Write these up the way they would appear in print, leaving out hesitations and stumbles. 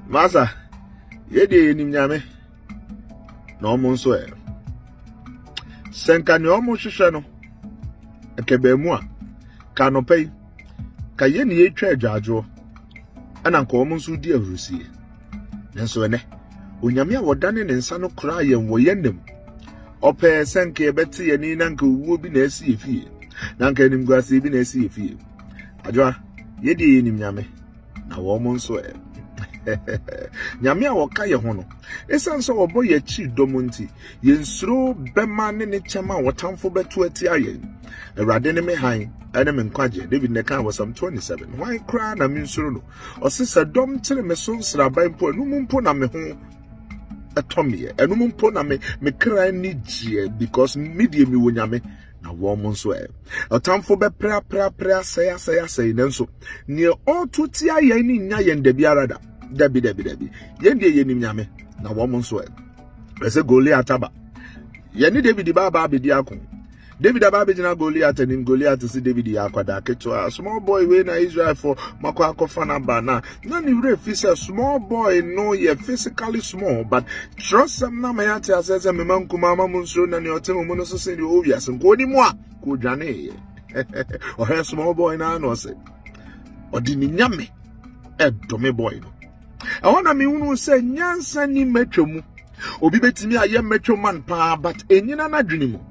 Masa, yedi ni nyame. Na omo so e. Senka ni omo hwehwe no. Ekebemu a ka no pay. Ka ye ni etwa adwajo. Ana nka omo so di awrusie. Nenso ene. Onyame a wodane ne nsa no kra ye wo yenem. Ope senka ebeti ye ni na nka uwo bi na esi efie. Na nka enim guase bi na esi efie. Adwa yedi ye ni nyame. Na wo omo so e. Nyame a woka ye ho no esan so obo ye chi domunti ye nsuro bema ne chema wotamfo beto ati aye Awurade ne me han ene me nkwaje David ne kan was 27 why cry na me nsuro no osisa dom tire me so sraban po anu mpo na me ho atomi anu mpo na me kra ni gie because media mi wo nyame na wo mo nso e otamfo be pra say nenso ne otuti aye ni nya ye ndabiara da Debi. Yende ye nim nyame na wo mo nso e. Ese Goliath aba. Ye ni David baba abedi akon. David aba abedina Goliath nim Goliath si David ya akwada keto a small boy we na Israel for makwa akofa na ba na ni re fi small boy no ye physically small but trust some na me ate asese me mankuma ma mo nso na ne otemu mo no so se di obvious nko ni mo a ko dwane ye. O he small boy na no se. Odi ni nyame edome boy no. I want me unu say nyansa ni metwemu obi betimi aye metwo man pa but enyina na dwene mu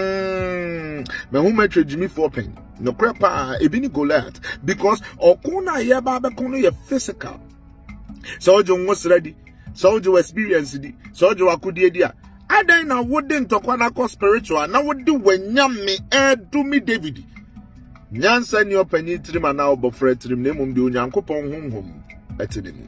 me hu metwo jimi for pen no crepa ebi ni Goliath because okuna ye ba be kono ye physical so ojo nwosra di so ojo experience di so ojo akudie di a adan na wode ntokwa na ko spiritual na wode wanyame edumi David nyansa ni opani tirim na obofra tirim na emum de onyankopon honhom etinim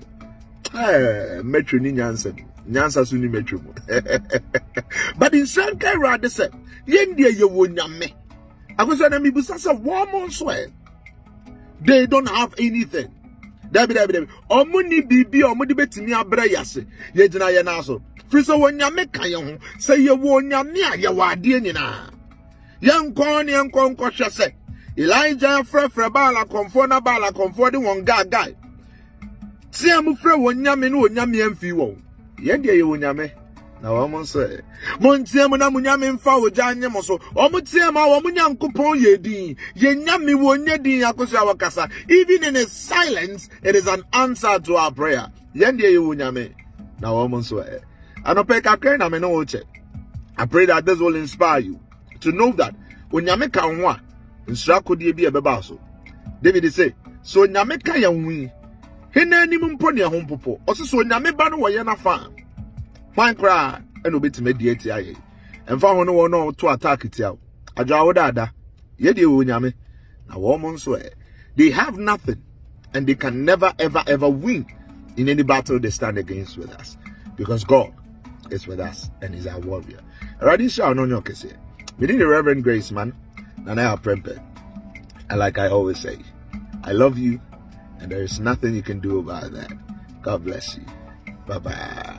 metro ni nyansa su ni metro mu but in sanka rade se yendie ye wonyame akoso na mibusa se woman so they don't have anything dabi omuni bibi omudi betimi abra yase ye gina ye na so fi so wonyame kan ye ho se ye wonyame a ye wade nyina yankon ne yankon hwe se Elijah frefre bala komfo de won guy si amufre wonyame ne wonyame amfi wo yende ye wonyame na wo mo so mo ntie mo na munyame mfa wo janye mo so o mo tie ma wo munyankopon ye din ye nyame wonye din akoso awakasa even in his silence it is an answer to our prayer yende ye wonyame na wo mo so anope kakre na me no wo che. I pray that this will inspire you to know that wonyame kan ho a nsra kodie bi ebeba so. David say so nyame kan ya nwi hena ni mumpo ne ho mpopo oseso nyame ba no woye na fa fan kra eno betime die ti aye emfa ho no wo no to attack ti awo adwa wo dada ye die wo nyame na wo mo nso they have nothing and they can never ever win in any battle they stand against with us because God is with us and is our warrior. Already shall no nyo kese me the Reverend Grace man na na prempe and like I always say I love you and there is nothing you can do about that. God bless you. Bye-bye.